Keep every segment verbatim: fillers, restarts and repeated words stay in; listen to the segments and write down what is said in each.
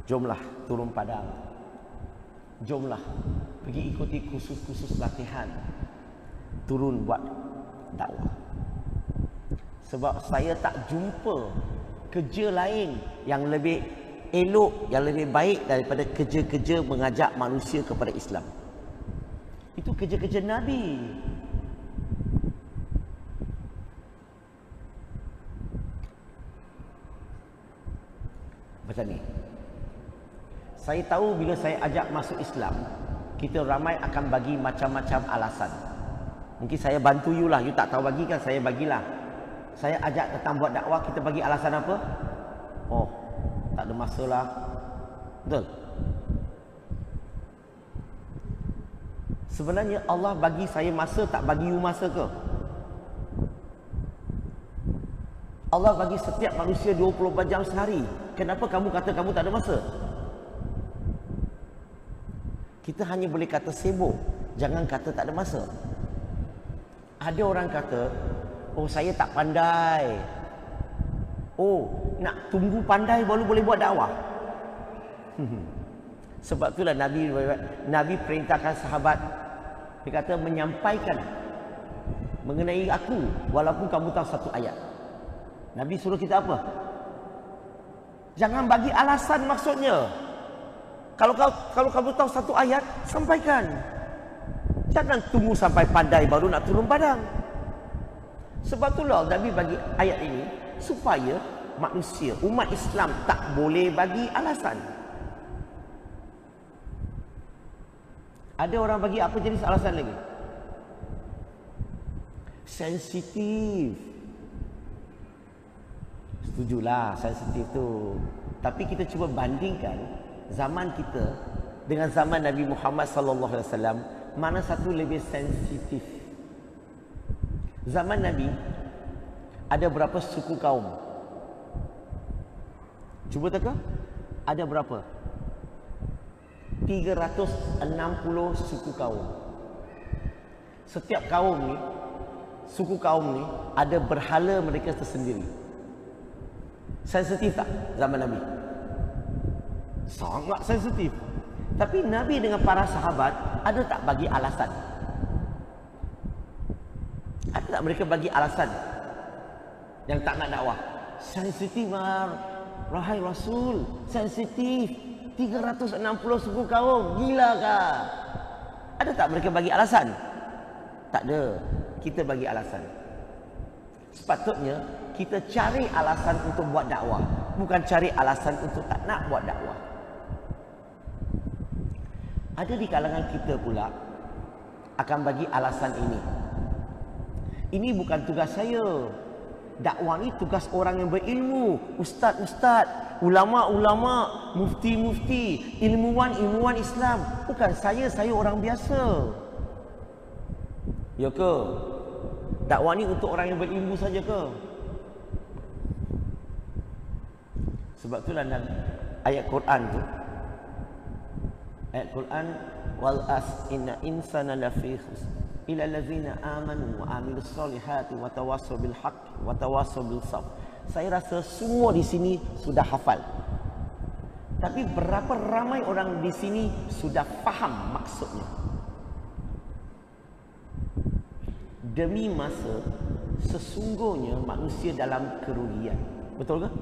Jomlah turun padang, jomlah pergi ikuti kursus-kursus latihan, turun buat dakwah. Sebab saya tak jumpa kerja lain yang lebih elok, yang lebih baik daripada kerja-kerja mengajak manusia kepada Islam. Itu kerja-kerja Nabi. Macam ni. Saya tahu bila saya ajak masuk Islam, kita ramai akan bagi macam-macam alasan. Mungkin saya bantu you lah, you tak tahu bagi kan, saya bagilah. Saya ajak datang buat dakwah, kita bagi alasan apa? Oh, tak ada masa lah. Betul? Sebenarnya Allah bagi saya masa, tak bagi you masa ke? Allah bagi setiap manusia dua puluh empat jam sehari. Kenapa kamu kata kamu tak ada masa? Kita hanya boleh kata sibuk, jangan kata tak ada masa. Ada orang kata, oh saya tak pandai. Oh, nak tunggu pandai baru boleh buat dakwah. Sebab itulah Nabi Nabi perintahkan sahabat, dia kata menyampaikan mengenai aku walaupun kamu tahu satu ayat. Nabi suruh kita apa? Jangan bagi alasan maksudnya. Kalau kau kalau kamu tahu satu ayat, sampaikan. Jangan tunggu sampai pandai baru nak turun padang. Sebab itulah Nabi bagi ayat ini supaya manusia, umat Islam tak boleh bagi alasan. Ada orang bagi apa jenis alasan lagi? Sensitif. Setujulah sensitif tu. Tapi kita cuba bandingkan zaman kita dengan zaman Nabi Muhammad sallallahu alaihi wasallam, mana satu lebih sensitif? Zaman Nabi ada berapa suku kaum? Cuba teka, ada berapa? tiga ratus enam puluh suku kaum. Setiap kaum ni, suku kaum ni ada berhala mereka tersendiri. Sensitif tak zaman Nabi? Sangat sensitif. Tapi Nabi dengan para sahabat ada tak bagi alasan? Ada tak mereka bagi alasan yang tak nak dakwah? Sensitif lah, wahai Rasul, sensitif. tiga ratus enam puluh suku kaum, gila kah? Ada tak mereka bagi alasan? Tak ada. Kita bagi alasan. Sepatutnya kita cari alasan untuk buat dakwah, bukan cari alasan untuk tak nak buat dakwah. Ada di kalangan kita pula akan bagi alasan ini. Ini bukan tugas saya. Dakwah ni tugas orang yang berilmu, ustaz-ustaz, ulama-ulama, mufti-mufti, ilmuwan-ilmuwan Islam. Bukan saya, saya orang biasa. Ya ke? Dakwah ni untuk orang yang berilmu saja ke? Sebab itulah ayat Quran tu, ayat Quran, wal as inna insana lafi khusr illa allazina amanu wa amilus solihati wa tawassaw bil haqq wa tawassaw bil sabr. Saya rasa semua di sini sudah hafal. Tapi berapa ramai orang di sini sudah faham maksudnya? Demi masa, sesungguhnya manusia dalam kerugian. Betul ke?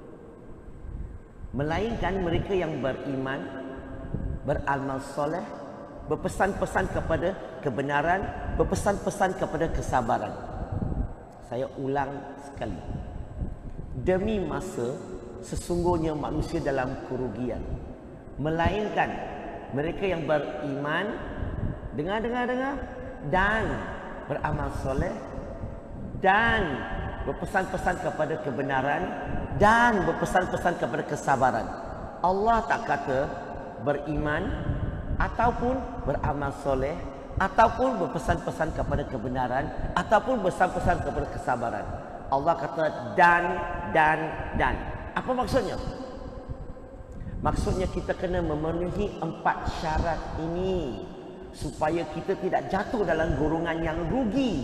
Melainkan mereka yang beriman, beramal soleh, berpesan-pesan kepada kebenaran, berpesan-pesan kepada kesabaran. Saya ulang sekali. Demi masa, sesungguhnya manusia dalam kerugian. Melainkan mereka yang beriman, dengar-dengar-dengar, dan beramal soleh, dan berpesan-pesan kepada kebenaran, dan berpesan-pesan kepada kesabaran. Allah tak kata beriman, ataupun beramal soleh, ataupun berpesan-pesan kepada kebenaran, ataupun berpesan-pesan kepada kesabaran. Allah kata dan, dan, dan. Apa maksudnya? Maksudnya kita kena memenuhi empat syarat ini supaya kita tidak jatuh dalam golongan yang rugi.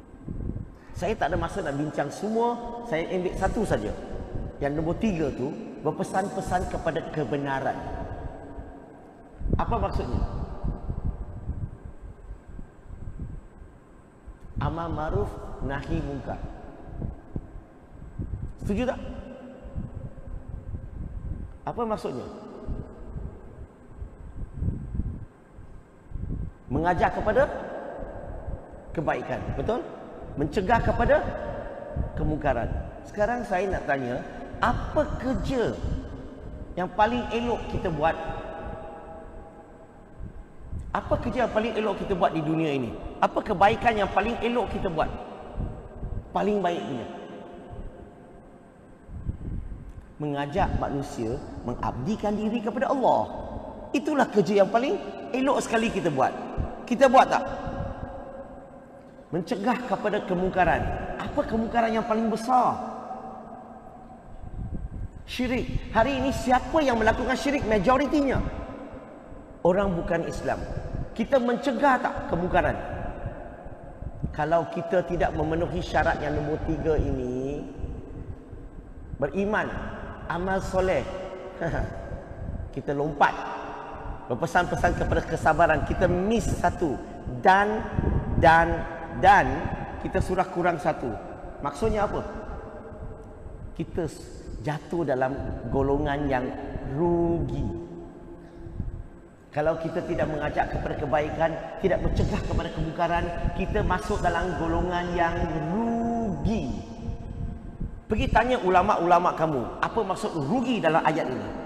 Saya tak ada masa nak bincang semua, saya ambil satu saja. Yang nombor tiga tu, berpesan-pesan kepada kebenaran. Apa maksudnya? Amar ma'ruf, nahi munkar. Setuju tak? Apa maksudnya? Mengajak kepada kebaikan, betul? Mencegah kepada kemungkaran. Sekarang saya nak tanya, apa kerja yang paling elok kita buat? Apa kerja yang paling elok kita buat di dunia ini? Apa kebaikan yang paling elok kita buat? Paling baik punya. Mengajak manusia mengabdikan diri kepada Allah. Itulah kerja yang paling elok sekali kita buat. Kita buat tak? Mencegah kepada kemungkaran. Apa kemungkaran yang paling besar? Syirik. Hari ini siapa yang melakukan syirik? Majoritinya orang bukan Islam. Kita mencegah tak kemungkaran? Kalau kita tidak memenuhi syarat yang nombor tiga ini, beriman, amal soleh, kita lompat, berpesan-pesan kepada kesabaran, kita miss satu, dan dan dan kita surah kurang satu. Maksudnya apa? Kita jatuh dalam golongan yang rugi. Kalau kita tidak mengajak kepada kebaikan, tidak mencegah kepada kemungkaran, kita masuk dalam golongan yang rugi. Pergi tanya ulama-ulama kamu, apa maksud rugi dalam ayat ini?